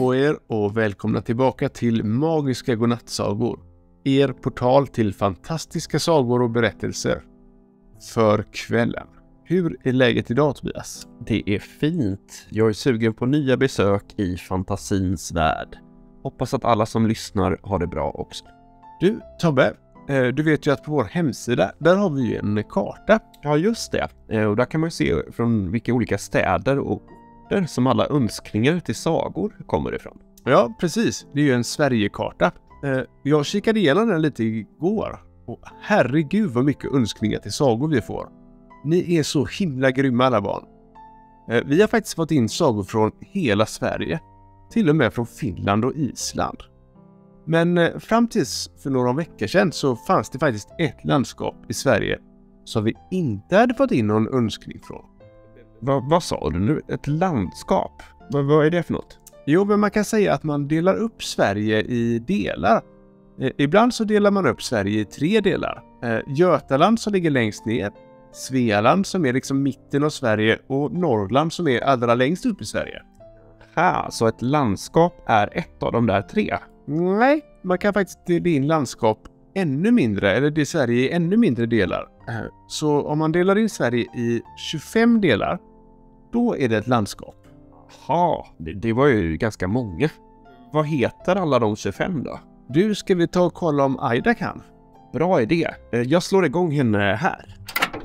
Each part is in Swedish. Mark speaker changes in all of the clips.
Speaker 1: på er och välkomna tillbaka till Magiska godnattsagor. Er portal till fantastiska sagor och berättelser för kvällen. Hur är läget idag, Tobias?
Speaker 2: Det är fint. Jag är sugen på nya besök i fantasins värld. Hoppas att alla som lyssnar har det bra också.
Speaker 1: Du, Tobbe, du vet ju att på vår hemsida, där har vi ju en karta.
Speaker 2: Ja, just det. Och där kan man se från vilka olika städer och där som alla önskningar till sagor kommer ifrån.
Speaker 1: Ja, precis. Det är ju en Sverigekarta. Jag kikade igenom den lite igår. Och herregud vad mycket önskningar till sagor vi får. Ni är så himla grymma alla barn. Vi har faktiskt fått in sagor från hela Sverige. Till och med från Finland och Island. Men fram tills för några veckor sedan så fanns det faktiskt ett landskap i Sverige som vi inte hade fått in någon önskning från.
Speaker 2: Vad sa du nu? Ett landskap? Vad är det för något?
Speaker 1: Jo, men man kan säga att man delar upp Sverige i delar. Ibland så delar man upp Sverige i 3 delar. Götaland som ligger längst ner. Svealand som är liksom mitten av Sverige. Och Norrland som är allra längst upp i Sverige.
Speaker 2: Så ett landskap är ett av de där 3?
Speaker 1: Nej, man kan faktiskt dela in landskap ännu mindre. Eller det Sverige i ännu mindre delar. Så om man delar in Sverige i 25 delar. Då är det ett landskap.
Speaker 2: Jaha, det var ju ganska många. Vad heter alla de 25 då?
Speaker 1: Du, ska vi ta och kolla om Aida kan?
Speaker 2: Bra idé. Jag slår igång henne här.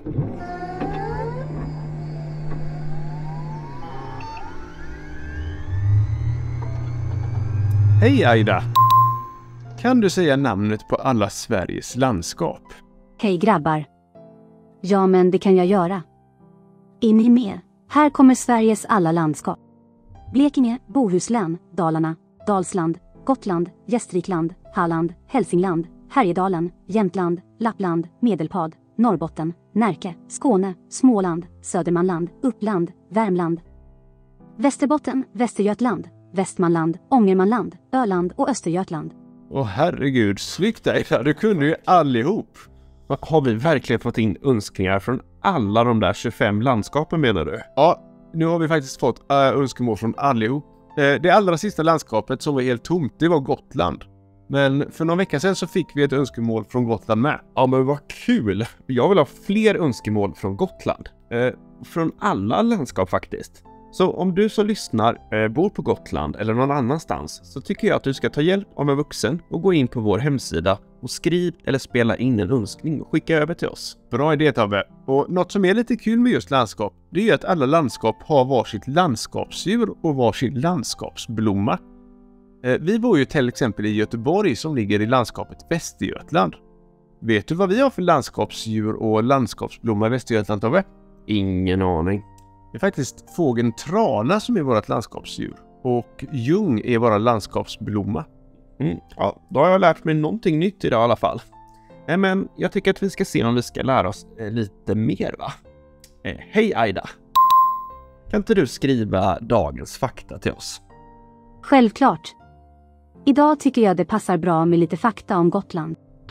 Speaker 1: Hej Aida! Kan du säga namnet på alla Sveriges landskap?
Speaker 3: Hej grabbar. Ja, men det kan jag göra. Är ni med? Här kommer Sveriges alla landskap. Blekinge, Bohuslän, Dalarna, Dalsland, Gotland, Gästrikland, Halland, Hälsingland, Härjedalen, Jämtland, Lappland, Medelpad, Norrbotten, Närke, Skåne, Småland, Södermanland, Uppland, Värmland, Västerbotten, Västergötland, Västmanland, Ångermanland, Öland och Östergötland.
Speaker 1: Åh herregud, snyggt Aida, du kunde ju allihop.
Speaker 2: Har vi verkligen fått in önskningar från alla de där 25 landskapen menar du?
Speaker 1: Ja, nu har vi faktiskt fått önskemål från allihop. Det allra sista landskapet som var helt tomt, det var Gotland. Men för några veckor sedan så fick vi ett önskemål från Gotland med.
Speaker 2: Ja, men vad kul! Jag vill ha fler önskemål från Gotland. Från alla landskap faktiskt. Så om du som lyssnar bor på Gotland eller någon annanstans så tycker jag att du ska ta hjälp av en vuxen och gå in på vår hemsida och skriv eller spela in en önskning och skicka över till oss.
Speaker 1: Bra idé Tobbe. Och något som är lite kul med just landskap, det är att alla landskap har varsitt landskapsdjur och varsin landskapsblomma. Vi bor ju till exempel i Göteborg som ligger i landskapet Västergötland. Vet du vad vi har för landskapsdjur och landskapsblomma i Västergötland Tobbe?
Speaker 2: Ingen aning.
Speaker 1: Det är faktiskt fågeln trana som är vårt landskapsdjur. Och ljung är våra landskapsblomma.
Speaker 2: Ja, då har jag lärt mig någonting nytt idag i alla fall. Men jag tycker att vi ska se om vi ska lära oss lite mer va? Hej Aida! Kan inte du skriva dagens fakta till oss?
Speaker 3: Självklart. Idag tycker jag det passar bra med lite fakta om Gotland.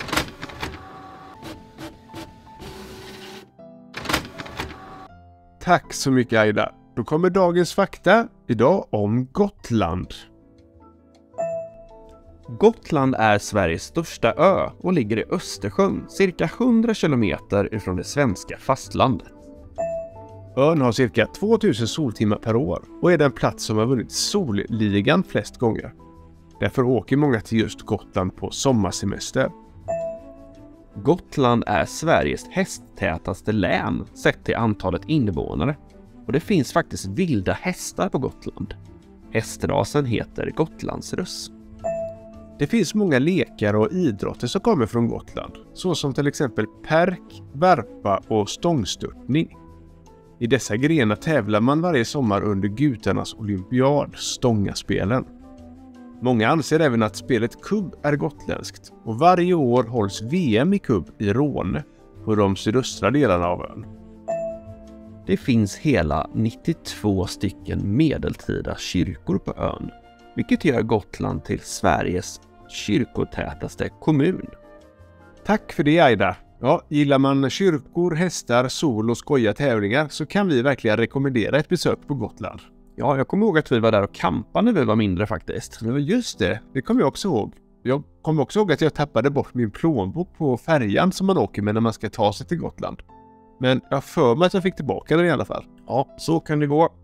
Speaker 1: Tack så mycket Aida. Då kommer dagens fakta idag om Gotland.
Speaker 2: Gotland är Sveriges största ö och ligger i Östersjön, cirka 100 kilometer ifrån det svenska fastlandet.
Speaker 1: Ön har cirka 2000 soltimmar per år och är den plats som har vunnit solligan flest gånger. Därför åker många till just Gotland på sommarsemester.
Speaker 2: Gotland är Sveriges hästtätaste län sett till antalet invånare. Och det finns faktiskt vilda hästar på Gotland. Hästrasen heter gotlandsruss.
Speaker 1: Det finns många lekar och idrotter som kommer från Gotland. Såsom till exempel perk, värpa och stångstörtning. I dessa grenar tävlar man varje sommar under gutarnas olympiad, Stångaspelen. Många anser även att spelet kubb är gotländskt och varje år hålls VM i kubb i Råne på de sydöstra delarna av ön.
Speaker 2: Det finns hela 92 stycken medeltida kyrkor på ön, vilket gör Gotland till Sveriges kyrkotätaste kommun.
Speaker 1: Tack för det Aida. Ja, gillar man kyrkor, hästar, sol och skoja tävlingar så kan vi verkligen rekommendera ett besök på Gotland.
Speaker 2: Ja, jag kommer ihåg att vi var där och campade när vi var mindre faktiskt.
Speaker 1: Ja, just det. Det kommer jag också ihåg. Jag kommer också ihåg att jag tappade bort min plånbok på färjan som man åker med när man ska ta sig till Gotland. Men jag för mig att jag fick tillbaka den i alla fall.
Speaker 2: Ja, så kan det gå.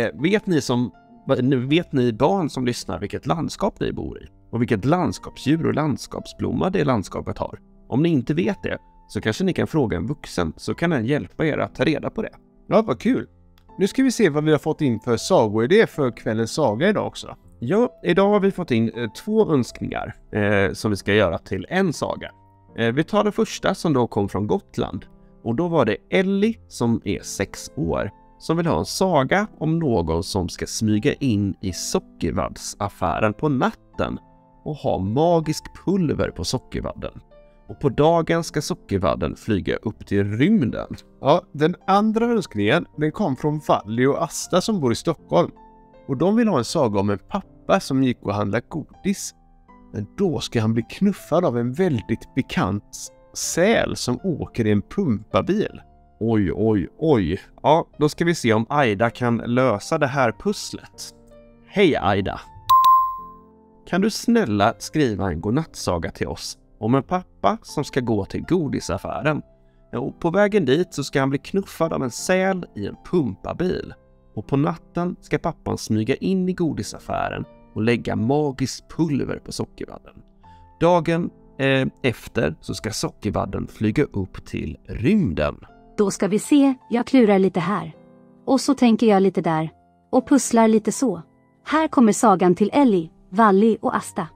Speaker 2: Vet ni barn som lyssnar vilket landskap ni bor i? Och vilket landskapsdjur och landskapsblomma det landskapet har? Om ni inte vet det så kanske ni kan fråga en vuxen, så kan den hjälpa er att ta reda på det.
Speaker 1: Ja, vad kul. Nu ska vi se vad vi har fått in för sagoidé för kvällens saga idag också.
Speaker 2: Ja, idag har vi fått in 2 önskningar som vi ska göra till en saga. Vi tar det första som då kom från Gotland. Och då var det Ellie som är 6 år som vill ha en saga om någon som ska smyga in i sockervaddsaffären på natten och ha magisk pulver på sockervadden. Och på dagen ska sockervadden flyga upp till rymden.
Speaker 1: Ja, den andra önskningen den kom från Valli och Asta som bor i Stockholm. Och de vill ha en saga om en pappa som gick och handlade godis. Men då ska han bli knuffad av en väldigt bekant säl som åker i en pumpabil.
Speaker 2: Oj, oj, oj. Ja, då ska vi se om Aida kan lösa det här pusslet. Hej Aida! Kan du snälla skriva en godnattsaga till oss om en pappa som ska gå till godisaffären? Och på vägen dit så ska han bli knuffad av en säl i en pumpabil. Och på natten ska pappan smyga in i godisaffären och lägga magiskt pulver på sockervadden. Dagen efter så ska sockervadden flyga upp till rymden.
Speaker 3: Då ska vi se, jag klurar lite här. Och så tänker jag lite där. Och pusslar lite så. Här kommer sagan till Ellie, Valli och Asta.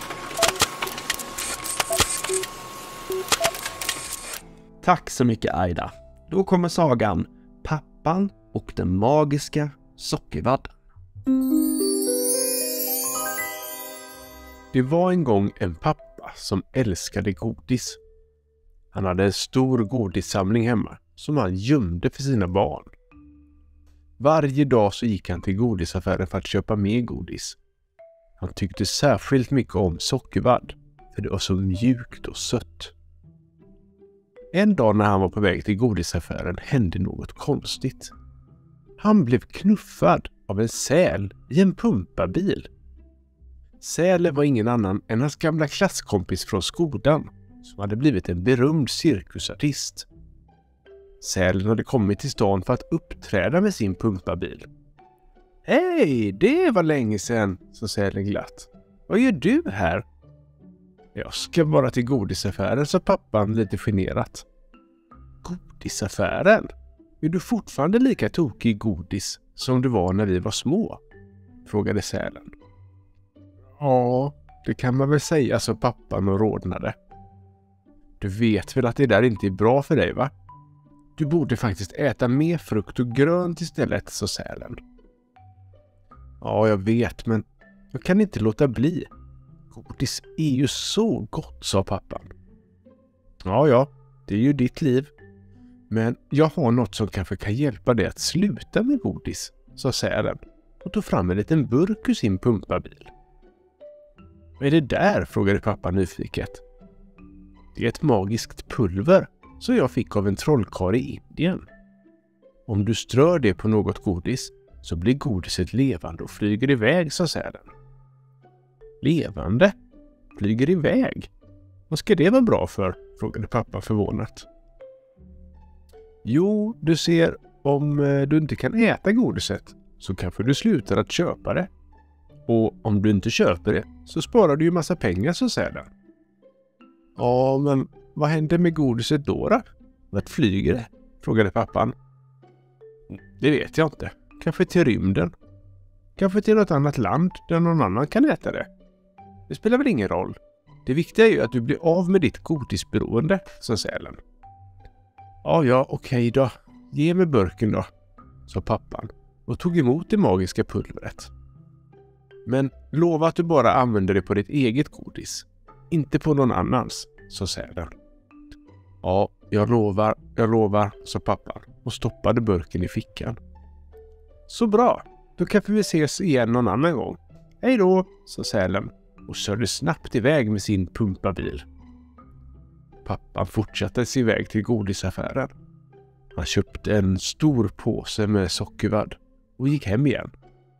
Speaker 2: Tack så mycket Aida. Då kommer sagan Pappan och den magiska sockervadden.
Speaker 1: Det var en gång en pappa som älskade godis. Han hade en stor godissamling hemma som han gömde för sina barn. Varje dag så gick han till godisaffären för att köpa mer godis. Han tyckte särskilt mycket om sockervadd för det var så mjukt och sött. En dag när han var på väg till godisaffären hände något konstigt. Han blev knuffad av en säl i en pumpabil. Sälen var ingen annan än hans gamla klasskompis från skolan som hade blivit en berömd cirkusartist. Sälen hade kommit till stan för att uppträda med sin pumpabil. Hej, det var länge sedan, sa sälen glatt. Vad gör du här? Jag ska bara till godisaffären, sa pappan lite generat. Godisaffären? Är du fortfarande lika tokig i godis som du var när vi var små? Frågade sälen. Ja, det kan man väl säga, sa pappan och rodnade. Du vet väl att det där inte är bra för dig, va? Du borde faktiskt äta mer frukt och grönt istället, sa sälen. Ja, jag vet, men jag kan inte låta bli. Godis är ju så gott, sa pappan. Ja, det är ju ditt liv. Men jag har något som kanske kan hjälpa dig att sluta med godis, sa sälen och tog fram en liten burk ur sin pumpabil. Vad är det där? Frågade pappa nyfiket. Det är ett magiskt pulver som jag fick av en trollkarl i Indien. Om du strör det på något godis så blir godiset levande och flyger iväg, sa sälen. Levande? Flyger iväg? Vad ska det vara bra för? Frågade pappa förvånat. Jo, du ser, om du inte kan äta godiset så kanske du slutar att köpa det. Och om du inte köper det så sparar du ju massa pengar, så sälen. Ja, men vad händer med godiset då? Vart flyger det? Frågade pappan. Det vet jag inte. Kanske till rymden. Kanske till något annat land där någon annan kan äta det. Det spelar väl ingen roll. Det viktiga är ju att du blir av med ditt godisberoende, sa sälen. Ja, okej då. Ge mig burken då, sa pappan och tog emot det magiska pulvret. Men lova att du bara använder det på ditt eget godis. Inte på någon annans, sa sälen. Ja, jag lovar, sa pappan och stoppade burken i fickan. Så bra, då kanske vi ses igen någon annan gång. Hej då, sa sälen och körde snabbt iväg med sin pumpabil. Pappan fortsatte sig iväg till godisaffären. Han köpte en stor påse med sockervadd och gick hem igen.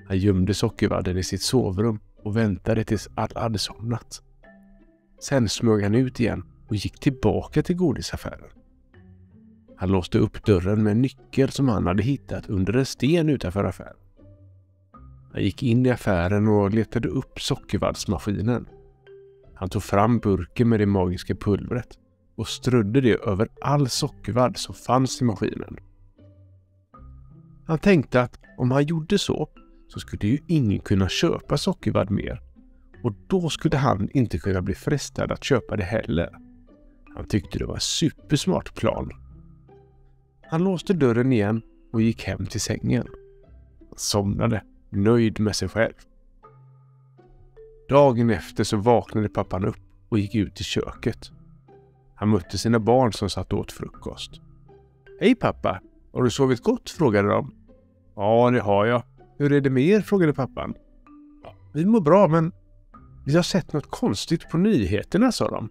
Speaker 1: Han gömde sockervadden i sitt sovrum och väntade tills alla hade somnat. Sen smög han ut igen och gick tillbaka till godisaffären. Han låste upp dörren med en nyckel som han hade hittat under en sten utanför affären. Han gick in i affären och letade upp sockervaddsmaskinen. Han tog fram burken med det magiska pulvret och strödde det över all sockervadd som fanns i maskinen. Han tänkte att om han gjorde så skulle ju ingen kunna köpa sockervadd mer, och då skulle han inte kunna bli frestad att köpa det heller. Han tyckte det var en supersmart plan. Han låste dörren igen och gick hem till sängen. Han somnade, nöjd med sig själv. Dagen efter så vaknade pappan upp och gick ut i köket. Han mötte sina barn som satt åt frukost. Hej pappa, har du sovit gott? Frågade de. Ja, det har jag. Hur är det med er? Frågade pappan. Vi mår bra, men vi har sett något konstigt på nyheterna, sa de.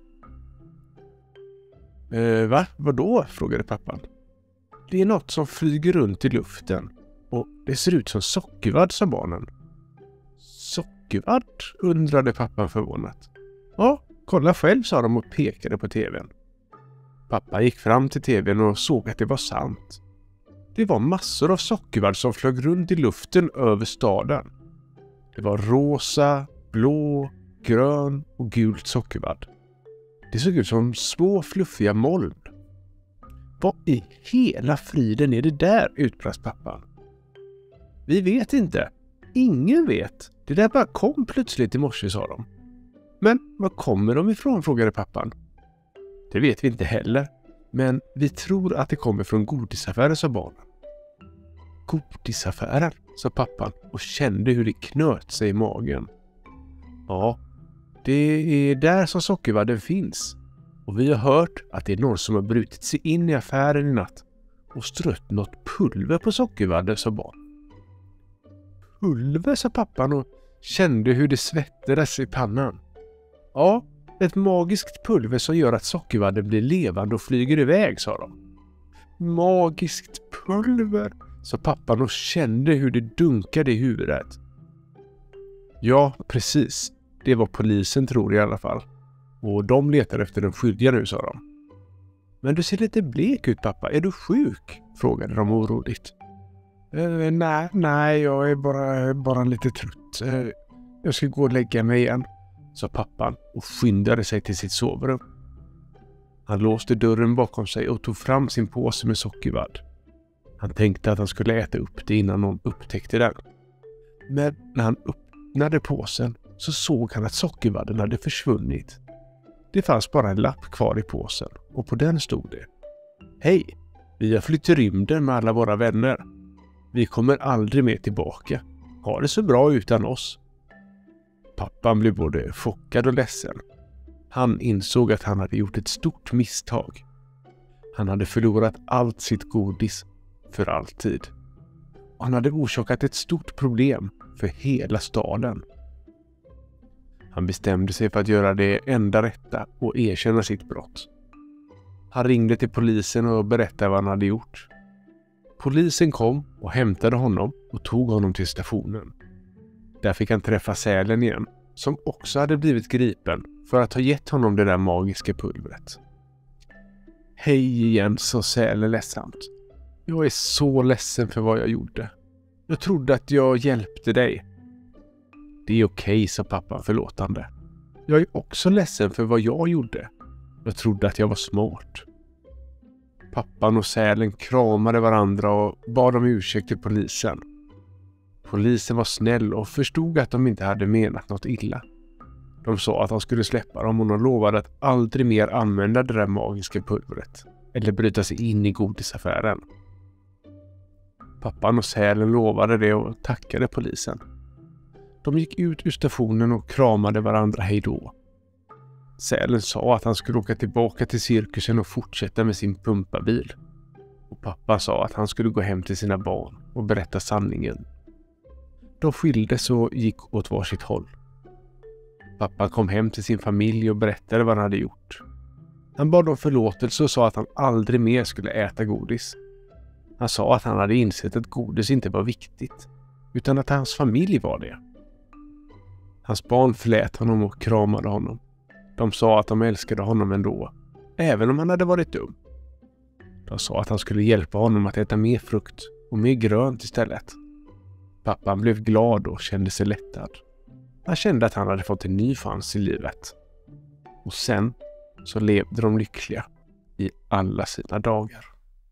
Speaker 1: Va? Vadå? Frågade pappan. Det är något som flyger runt i luften och det ser ut som sockervadd, sa barnen. Sockervadd? Undrade pappan förvånat. Ja, kolla själv, sa de och pekade på tvn. Pappa gick fram till tvn och såg att det var sant. Det var massor av sockervadd som flög runt i luften över staden. Det var rosa, blå, grön och gult sockervadd. Det såg ut som små fluffiga moln. Vad i hela friden är det där? Utbrast pappan. Vi vet inte. Ingen vet. Det där bara kom plötsligt i morse, sa de. Men var kommer de ifrån? Frågade pappan. Det vet vi inte heller. Men vi tror att det kommer från godisaffären, sa barnen. Godisaffären, sa pappan och kände hur det knöt sig i magen. Ja, det är där som sockervadden finns. Och vi har hört att det är någon som har brutit sig in i affären i natt och strött något pulver på sockervadden, sa barn. Pulver, sa pappan och kände hur det svettades i pannan. Ja, ett magiskt pulver som gör att sockervadden blir levande och flyger iväg, sa de. Magiskt pulver, sa pappan och kände hur det dunkade i huvudet. Ja, precis. Det var polisen tror i alla fall. Och de letar efter den skyldiga nu, sa de. Men du ser lite blek ut, pappa. Är du sjuk? Frågade de oroligt. Nej, jag är bara lite trött. Jag ska gå och lägga mig igen, sa pappan och skyndade sig till sitt sovrum. Han låste dörren bakom sig och tog fram sin påse med sockervadd. Han tänkte att han skulle äta upp det innan någon upptäckte den. Men när han öppnade påsen så såg han att sockervadden hade försvunnit. Det fanns bara en lapp kvar i påsen och på den stod det: Hej, vi har flytt till rymden med alla våra vänner. Vi kommer aldrig mer tillbaka. Ha det så bra utan oss. Pappan blev både chockad och ledsen. Han insåg att han hade gjort ett stort misstag. Han hade förlorat allt sitt godis för alltid. Och han hade orsakat ett stort problem för hela staden. Han bestämde sig för att göra det enda rätta och erkänna sitt brott. Han ringde till polisen och berättade vad han hade gjort. Polisen kom och hämtade honom och tog honom till stationen. Där fick han träffa sälen igen, som också hade blivit gripen för att ha gett honom det där magiska pulvret. Hej igen, sa sälen ledsamt. Jag är så ledsen för vad jag gjorde. Jag trodde att jag hjälpte dig. Det är okej, sa pappan förlåtande. Jag är också ledsen för vad jag gjorde. Jag trodde att jag var smart. Pappan och sälen kramade varandra och bad om ursäkt till polisen. Polisen var snäll och förstod att de inte hade menat något illa. De sa att han skulle släppa dem och de lovade att aldrig mer använda det där magiska pulvret eller bryta sig in i godisaffären. Pappan och sälen lovade det och tackade polisen. De gick ut ur stationen och kramade varandra hejdå. Sälen sa att han skulle åka tillbaka till cirkusen och fortsätta med sin pumpabil. Och pappa sa att han skulle gå hem till sina barn och berätta sanningen. De skildes och gick åt varsitt håll. Pappa kom hem till sin familj och berättade vad han hade gjort. Han bad om förlåtelse och sa att han aldrig mer skulle äta godis. Han sa att han hade insett att godis inte var viktigt. utan att hans familj var det. Hans barn förlät honom och kramade honom. De sa att de älskade honom ändå, även om han hade varit dum. De sa att han skulle hjälpa honom att äta mer frukt och mer grönt istället. Pappan blev glad och kände sig lättad. Han kände att han hade fått en ny chans i livet. Och sen så levde de lyckliga i alla sina dagar.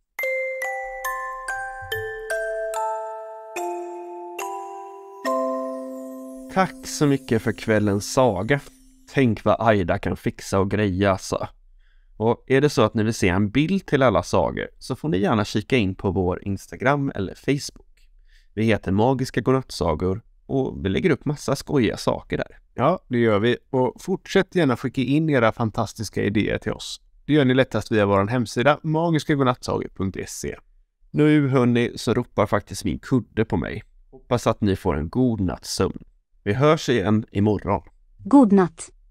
Speaker 2: Tack så mycket för kvällens saga. Tänk vad Aida kan fixa och greja alltså. Och är det så att ni vill se en bild till alla sagor så får ni gärna kika in på vår Instagram eller Facebook. Vi heter Magiska Godnattsagor och vi lägger upp massa skojiga saker där.
Speaker 1: Ja, det gör vi. Och fortsätt gärna skicka in era fantastiska idéer till oss. Det gör ni lättast via vår hemsida magiskagodnattsagor.se.
Speaker 2: Nu hörni så ropar faktiskt min kudde på mig. Hoppas att ni får en god nattsömn. Vi hörs igen imorgon.
Speaker 3: God natt.